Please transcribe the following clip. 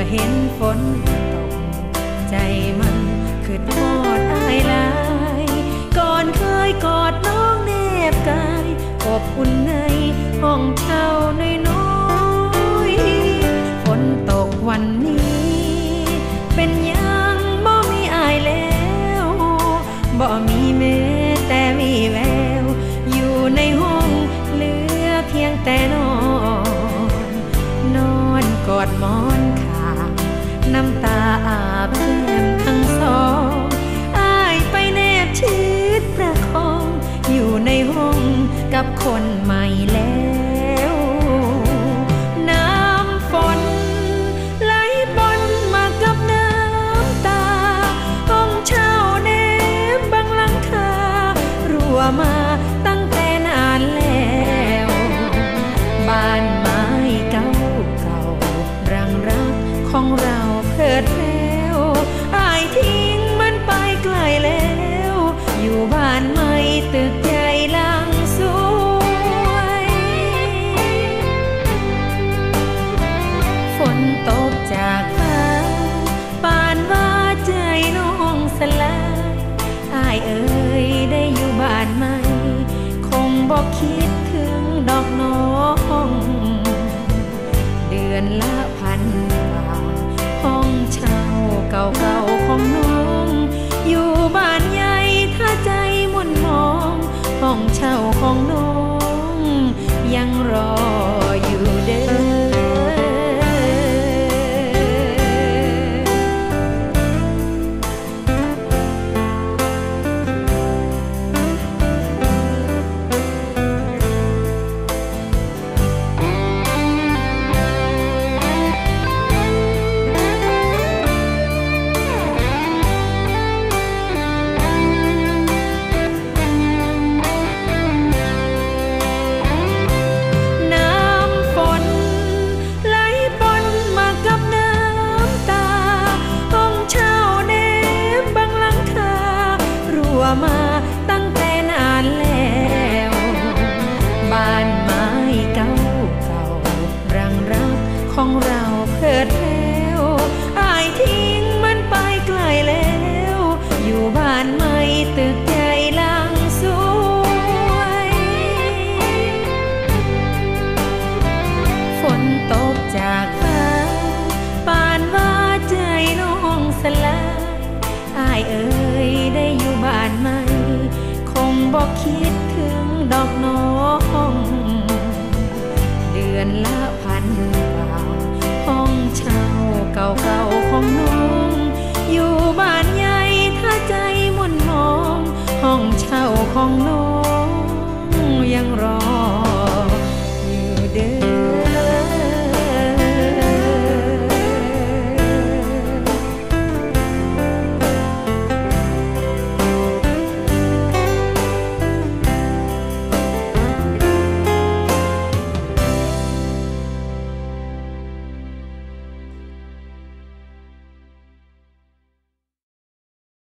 เห็นฝนตกใจมันคือทอดอายลายก่อนเคยกอดน้องแนบกายอบอุ่นในห้องเช่าน้อยๆฝนตกวันนี้เป็นยังบ่มีอายแล้วบ่มีแม้แต่วีแววอยู่ในห้องเหลือเพียงแต่นอนกอดหมอนข้างน้ำตาอาบแก้มทั้งสองอ้ายไปแนบชิดประคองอยู่ในห้องกับคนใหม่แล้วน้ำฝนไหลปนมากับน้ำตาห้องเช่าแนบบังหลังคารั่วมาตั้งแต่นานแล้วบ้านไม้เก่ารังรักของเราเพิดแล้วอายทิ้งมันไปไกลแล้วอยู่บ้านไม่ตึกใหญ่หลังสวยฝนตกจากฟ้าปานว่าใจน้องสลายอายเอ่ยได้อยู่บ้านใหม่คงบอกคิดถึงดอกน้องเดือนละพันบาทห้องเช่าเก่าๆของน้องอยู่บ้านใหญ่ถ้าใจมุ่นมองห้องเช่าของน้องยังรออยู่เด้อมาตั้งแต่นานแล้วบ้านไม้เก่ารังรักของเราเพิดแล้วอายทิ้งมันไปไกลแล้วอยู่บ้านไม่ตึกใหญ่หลังสวยฝนตกจากฟ้าปานว่าใจน้องสลายอายเอ่ยได้อยู่บ้านใหม่คงบอกคิดถึงดอกน้องเดือนละพันบาทห้องเช่าเก่าๆของน้อง